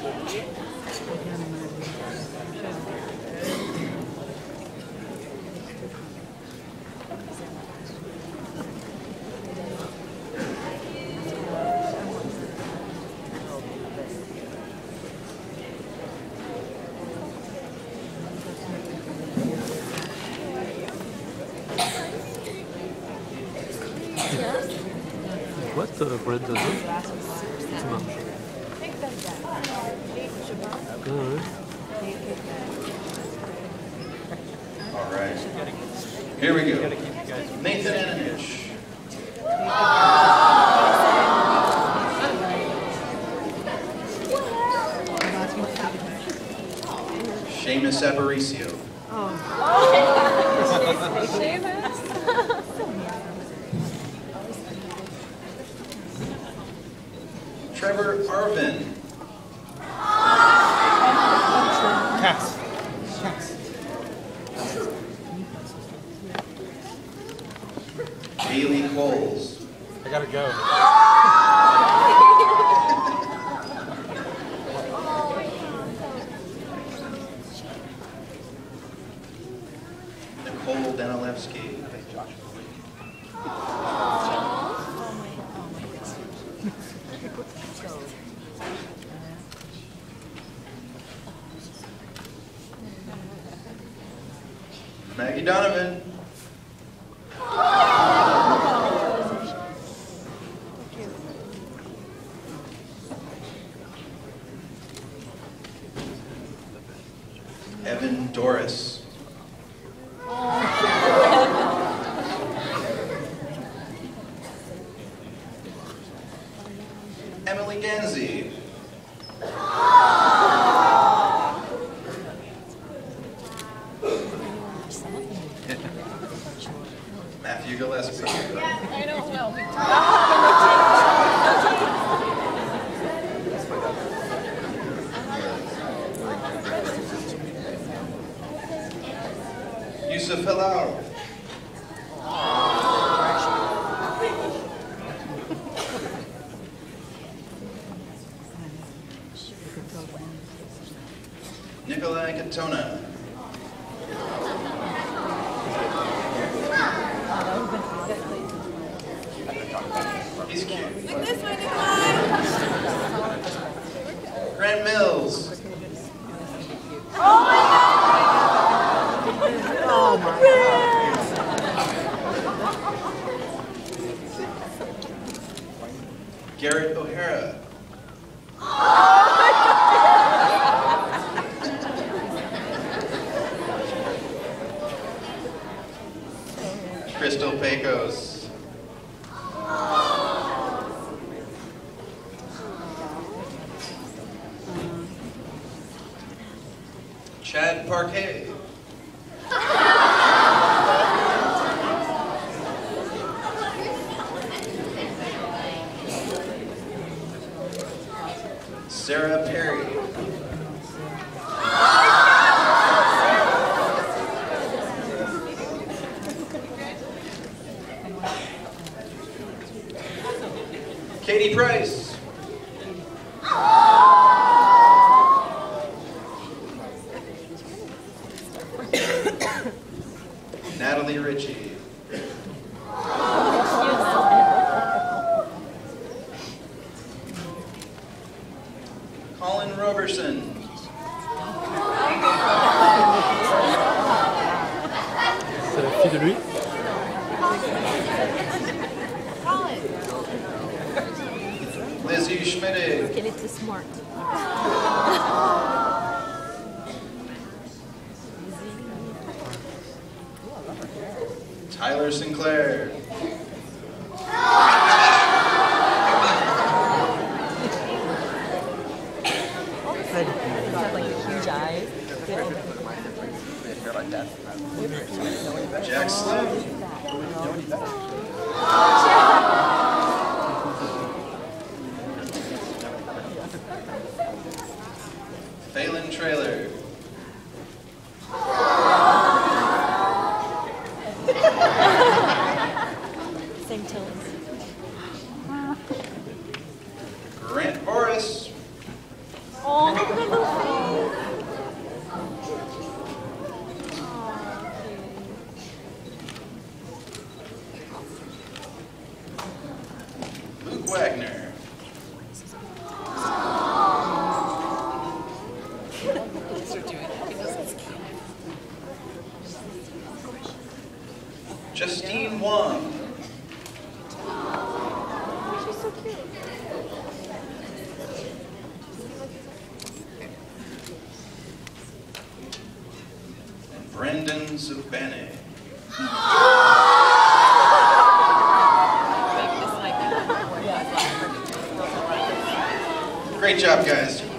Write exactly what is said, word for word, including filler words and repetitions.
What uh, bread does it? Too much. Good. All right. Here we go. Nathan Ananich. Seamus Aparicio. Oh. Seamus. Trevor Arvin. Cass. Cass. Bailey Coles. I gotta go. Nicole Danilevsky. Maggie Donovan. Evan Doris. Emily Ganzi. Matthew Gillespie. I know well. Yusuf Hilal. Nikolai Katona. He's cute. Like this way, Nikolai. Grant Mills. Oh my God! Oh my God! Garrett O'Hara. Crystal Pecos. Chad Parquet. Sarah Perry. Katie Price. Natalie Ritchie. Colin Roberson. C'est la fille de lui? Lizzie Schmidt. Qu'elle était smart. Tyler Sinclair. Got like the huge eyes. Jack Slim. Phelan Trailer. Same tones. Grant Boris. Oh. Wagner. Justine Wong. She's so cute. And Brendan Zubane. Great job, guys.